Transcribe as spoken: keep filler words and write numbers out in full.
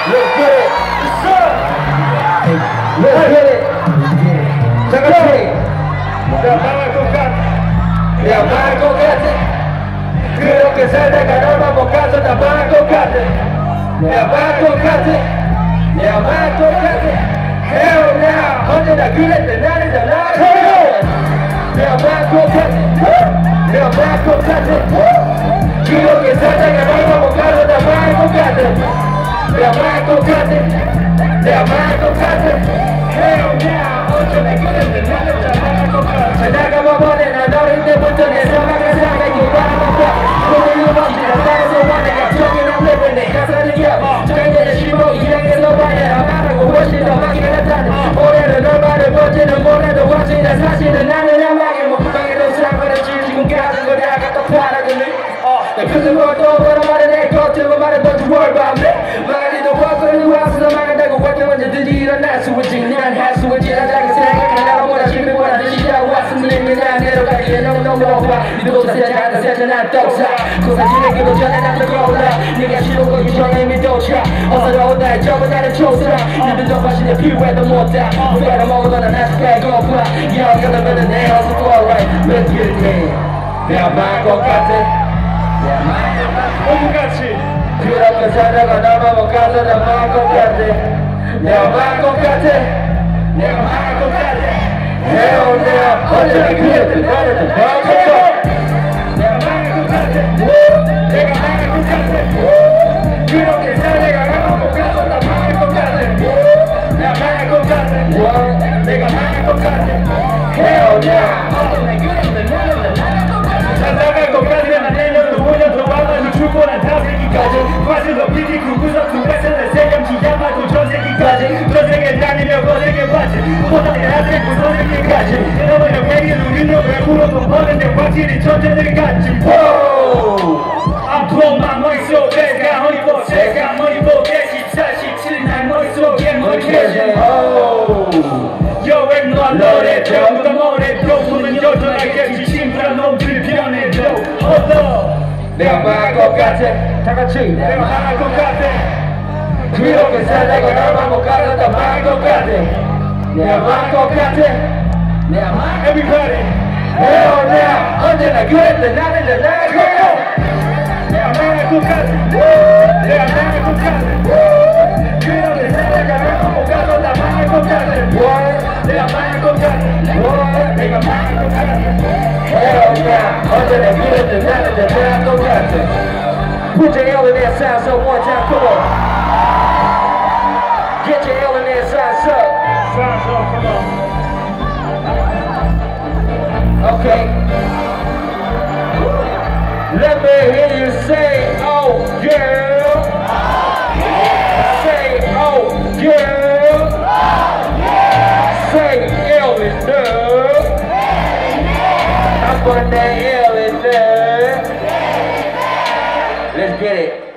Let's get it. Let's get it. 잠깐만. 내가 망할 것 같아. 내가 망할 것 같아. 그렇게 살다가 너만 못 가서 나 망할 것 같아. 내가 망할 것 같아. 내가 망할 것 같아. Hell no. 언제나 그랬대 나는 다 나를. 내가 망할 것 같아. 내가 망할 것 같아. 그렇게 살다가 너만 못 가서 나 망할 것 같아. 내가 망할 것 같아. 내가 망할 것 같아. Hell no. 언제나 그랬대 나는 다 망할 것 같아. 살다가 번에 난 어릴 때부터 내 생각을 생각이 바라봤다. 오늘 유망지라 따라서 와 내가 정해놓은 랩을 내 가사를 기억. 정해진 십오 이행에서 봐야 말하고 훨씬 더 막히게 나타나. 올해는 얼마를 버티는 몰라도 확실해. 사실은 나는 야망에 목방에도 사과를 지금까지 거리 아깝다 팔아주니. 내 표정을 또 뭐라 말해 내 겉으로 말해 don't you worry about me. 망하지도 벗고는 와서 망한다고 확정 언제든지 일어날 수 있지. 난 할 수 있지. 난 작은 생각을 나보다 실패보다 드시자고 왔으니 난 내려가기에 너무너무 높아. 니도 다 세잖아 세자 난 떡사. 그 사실을 기도 전에 난 떠올라. 네가 싫은 거기 전에 이미 도착. 어서러운 나의 접은 나를 조사. 니들도 마시내 필요해도 못다. 무게를 먹으면 아직 배고파. 영역을 내 어서 go alright. Let's get it in. 내가 망할 것 같아. 오늘같이 그렇게 살다가 나만 못 가서 나 망할 것 같아. 내가 망할 것 같아. 내가 망할 것 같아. Hell no. 언제나 그랬듯 나는 다 망할 것 같아. 내가 망할 것 같아. 내가 망할 것 같아. 그렇게 살다가 나만 못 가서 나 망할 것 같아. 내가 망할 것 같아. 내가 망할 것 같아. Hell no. 언제나 그랬듯 나는 다 망할 것 같아. 살다갈 것 같으면 내년도 오 년 더 와가지고 출근한 다음 세기까지 과실로 피디 구구석 두 배선을 세점 기자마도 전 세기까지 전세계 다니며 거세게 봤지 보다니 나한테고 선생님까지 여러분의 회의를 우리력을 물어도 버는데 확실히 천재들 같지. I'm blowing my 머릿속 내가 허리보 내가 머리보 십사, 십칠 날 머릿속에 머리캐지 여행 너 노래 병보다 노래 병보는 여전하게 지침부란 놈들이 변해도 어서 내가 망할 것 같아. 다같이 내가 망할 것 같아. 그렇게 살다가 나만 못 가서 다 망할 것 같아. 내가 망할 것 같아. 내가 망할 Everybody Hell no. 언제나 그랬대 나는 다 나갈 것 같아. 내가 망할 것 같아. 내가 망할 것 같아. 그렇게 살다가 나만 못 가서 다 망할 것 같아. 내가 망할 것 같아. 내가 망할 것 같아. Hell no. 언제나 그랬대 나는 다 나갈 것 같아. Put your L in that side so one time, come on. Get your L in that side so. Side so, come on. Okay. Let me hear you say, oh girl. Say, oh girl. Say, L in there. I'm on that L in there. Let's get it.